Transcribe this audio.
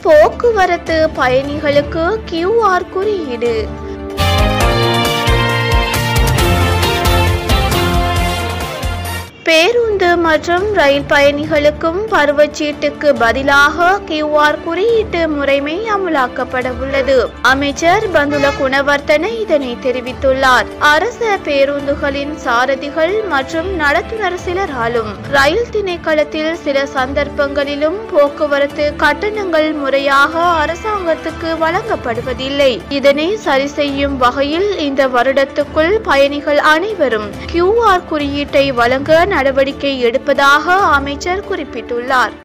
போக்குவரத்து பயணிகளுக்கு QR குறியீடு. பேருந்து மற்றும் ரயில் பயணிகளுக்கும் பருவச்சீட்டுக்கு பதிலாக QR குறியீட்டு முறைமை அமுலாக்கப்பட உள்ளது. அமைச்சர் பந்துல குணவர்த்தன இதனை தெரிவித்துள்ளார். அரச பேருந்துகளின் சாரதிகள் மற்றும் நடத்துனர் சிலராலும் ரயில் திணைக்களத்தில் சில சந்தர்ப்பங்களிலும் போக்குவரத்து கட்டணங்கள் முறையாக அரசாங்கத்துக்கு வழங்கப்படுவதில்லை. இதனை சரி செய்யும் வகையில் இந்த வருடத்துக்குள் பயணிகள் அனைவரும் QR குறியீட்டை வழங்க நடவடிக்கை எடுப்பதாக அமைச்சர் குறிப்பிட்டுள்ளார்.